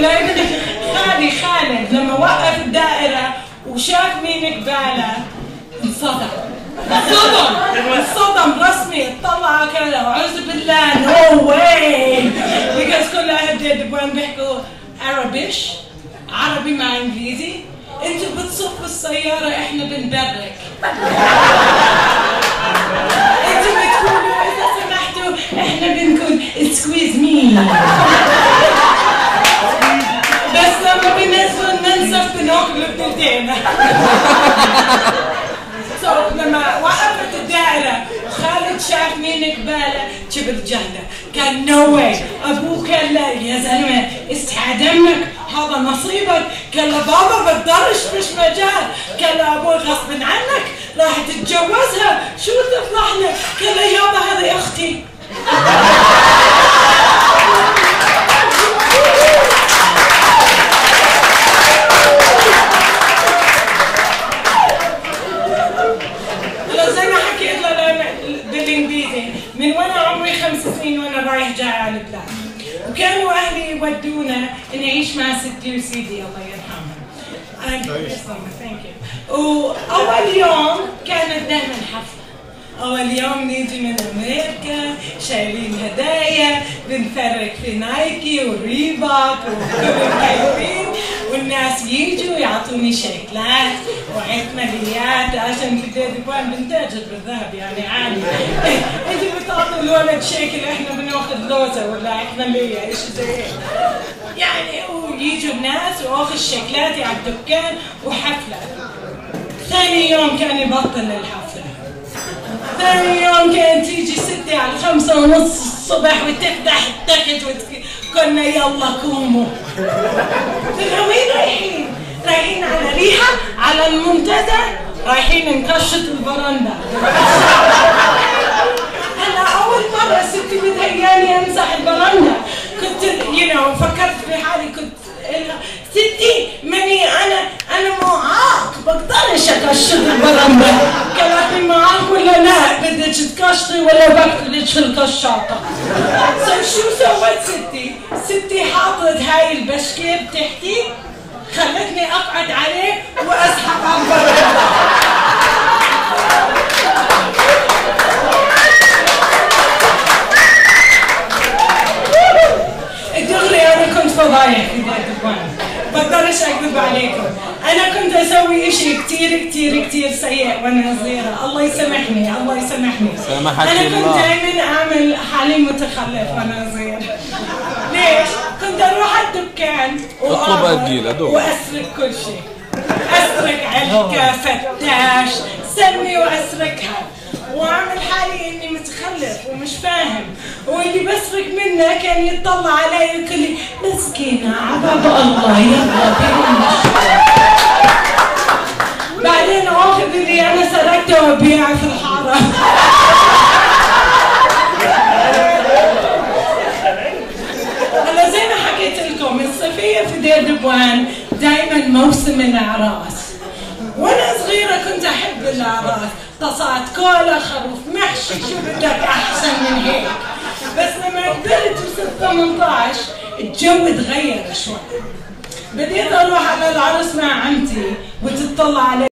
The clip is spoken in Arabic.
ولا ابن خالي خالد لما وقف الدائرة وشاف مين قباله انصدم رسمي. اطلع كذا واعوذ بالله نو واي بيكوز كل اهل دبوان بيحكوا عربي مع انجليزي. انتوا بتصفوا السيارة احنا بنبرك. انتوا بتقولوا اذا سمحتوا احنا بنقول سكويز مي. بس لما بينزلوا المنسف بناكلوا بتلتين. لما وقفت الدائرة وخالد شاف مين قباله جبت جهده. قال نو واي. ابوه قال له يا زلمه استحى دمك هذا نصيبك. قال له بابا بقدرش مش مجال. قال له ابوي غصب عنك راح تتجوزها شو تفرح لك. قال له يابا هذه اختي. من وانا عمري 5 سنين وانا رايح جاي على البلاد، وكانوا اهلي يودونا نعيش مع ستي وسيدي الله يرحمهم. واول يوم كانت دائما حفله. اول يوم نيجي من امريكا شايلين هدايا بنفرق في نايكي وريباك وكل والناس يجوا يعطوني شيكلات وعيد عشان في دبوان بنتاجر بالذهب يعني عادي. انتوا بتعطوا الولد شيكل احنا بناخذ لوزه ولا احنا ليه ايش زي هيك يعني. ويجوا الناس واخذ شيكلاتي على الدكان وحفله. ثاني يوم كان يبطل الحفله. ثاني يوم كانت تيجي ستي على 5:30 الصبح وتفتح التخت قلنا يلا قوموا. قلنا وين رايحين؟ رايحين على ريحة على المنتزه رايحين نكشط البرندة. أنا أول مرة ستي متهيألي أمسح البرندة. كنت فكرت في حالي كنت ستي ماني أنا معاق بقدرش أكشط البرندة. قالت لي معاق ولا لا بدك تكشطي ولا بكتلك في الكشاطة. شو سوت ستي حاطت هاي البشكير تحتي خلتني أقعد عليه وأسحب على البرندة. دغري أنا كنت فضايح في دبوان بقدرش أكذب عليكم. أنا كنت أسوي إشي كتير سيء وأنا صغيرة. الله يسامحني. أنا كنت دايما أعمل حالي متخلف وأنا صغيرة. ليش؟ كنت أروح على الدكان وأسرق كل شيء. أسرق علكة فتاش سمي وأسرقها واعمل حالي اني متخلف ومش فاهم. واللي بسرق منه كان يطلع علي ويقول لي مسكينه عباب الله يلا بينا. بعدين اخذ اللي انا سرقته وابيعه في الحاره. هلا زي ما حكيت لكم الصيفيه في دير دبوان دائما موسم الاعراس. وانا صغيره كنت احب الاعراس. طاسات كولا خروف محشي شو بدك احسن من هيك. بس لما كبرت وصرت 18 الجو تغير شوي. بديت اروح على العرس مع عمتي وتطلع علي